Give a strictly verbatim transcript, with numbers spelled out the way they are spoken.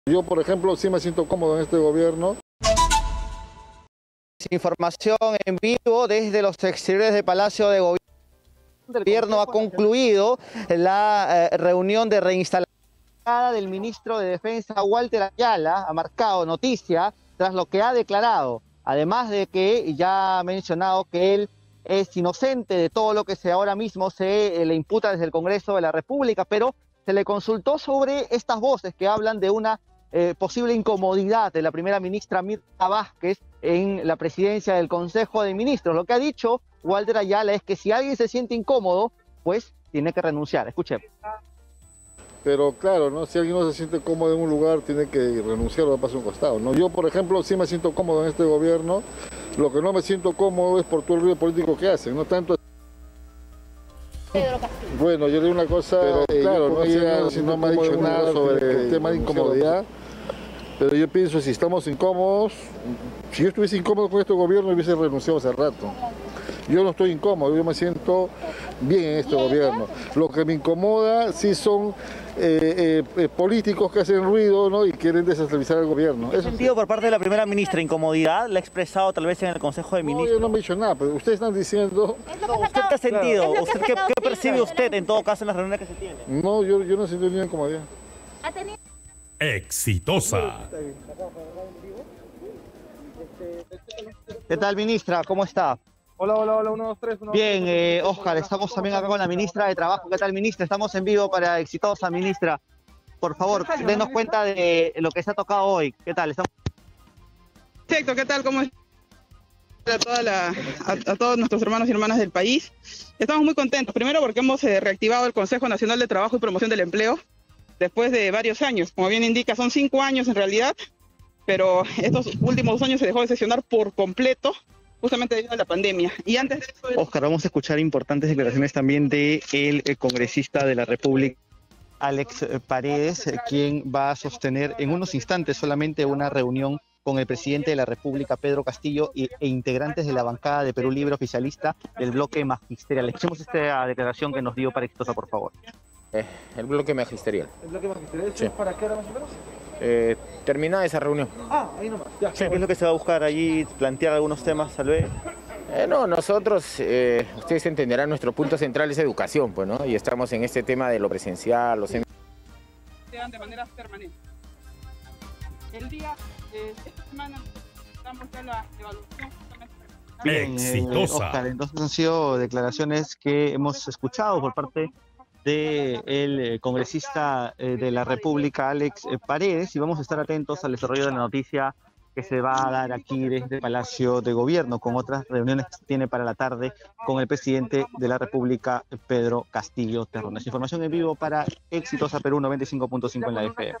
Yo, por ejemplo, sí me siento cómodo en este gobierno. Información en vivo desde los exteriores del Palacio de Gobierno. El gobierno ha concluido la eh, reunión de reinstalación del ministro de Defensa, Walter Ayala. Ha marcado noticia tras lo que ha declarado. Además de que ya ha mencionado que él es inocente de todo lo que se ahora mismo se eh, le imputa desde el Congreso de la República, pero se le consultó sobre estas voces que hablan de una eh, posible incomodidad de la primera ministra Mirta Vázquez en la presidencia del Consejo de Ministros. Lo que ha dicho Walter Ayala es que si alguien se siente incómodo, pues tiene que renunciar. Escuchemos. Pero claro, ¿no? Si alguien no se siente cómodo en un lugar, tiene que renunciar o pasar a un costado, ¿no? Yo, por ejemplo, sí me siento cómodo en este gobierno. Lo que no me siento cómodo es por todo el ruido político que hacen, no tanto... Pedro Castillo. Bueno, yo le digo una cosa, pero, eh, claro, no, llega, si no me ha dicho nada sobre el tema de incomodidad, pero yo pienso, si estamos incómodos, si yo estuviese incómodo con este gobierno, hubiese renunciado hace rato. Yo no estoy incómodo, yo me siento bien en este gobierno. Lo que me incomoda sí son eh, eh, políticos que hacen ruido, ¿no? Y quieren desestabilizar el gobierno. ¿Qué sentido por parte de la primera ministra? ¿Incomodidad? ¿La ha expresado tal vez en el Consejo de Ministros? No, yo no me he dicho nada, pero ustedes están diciendo... No, ¿usted qué ha sentido? ¿Usted qué, qué percibe usted en todo caso en las reuniones que se tienen? No, yo, yo no siento ninguna incomodidad. Exitosa. ¿Qué tal, ministra? ¿Cómo está? Hola, hola, hola, uno, dos, tres. Uno, Bien, eh, Oscar, estamos también acá con la ministra de Trabajo. ¿Qué tal, ministra? Estamos en vivo para Exitosa, ministra. Por favor, denos cuenta de lo que se ha tocado hoy. ¿Qué tal? Estamos... Perfecto, ¿qué tal? ¿Cómo está? A, toda la, a, a todos nuestros hermanos y hermanas del país. Estamos muy contentos. Primero porque hemos eh, reactivado el Consejo Nacional de Trabajo y Promoción del Empleo después de varios años. Como bien indica, son cinco años en realidad, pero estos últimos dos años se dejó de sesionar por completo, justamente debido a la pandemia. Y antes de eso... Oscar, vamos a escuchar importantes declaraciones también del de congresista de la República, Alex Paredes, quien va a sostener en unos instantes solamente una reunión con el presidente de la República, Pedro Castillo, y, e integrantes de la bancada de Perú Libre oficialista del bloque magisterial. Escuchemos esta declaración que nos dio para Exitosa, por favor. Eh, el bloque magisterial. ¿El bloque magisterial? Sí. ¿Para qué hora más o menos? Eh, terminada esa reunión. Ah, ahí nomás. Ya. ¿Qué es lo que se va a buscar allí? ¿Plantear algunos temas, tal vez? Eh, no, nosotros, eh, ustedes entenderán, nuestro punto central es educación, pues, ¿no? Y estamos en este tema de lo presencial, los... Se dan de manera permanente. El día, eh, esta semana, estamos ya la evaluación justamente. Bien, Exitosa. Eh, Oscar, entonces han sido declaraciones que hemos escuchado por parte del congresista eh, de la República, Alex Paredes, y vamos a estar atentos al desarrollo de la noticia que se va a dar aquí desde el Palacio de Gobierno, con otras reuniones que se tiene para la tarde con el presidente de la República, Pedro Castillo Terrones. Información en vivo para Exitosa Perú noventa y cinco punto cinco en la F M.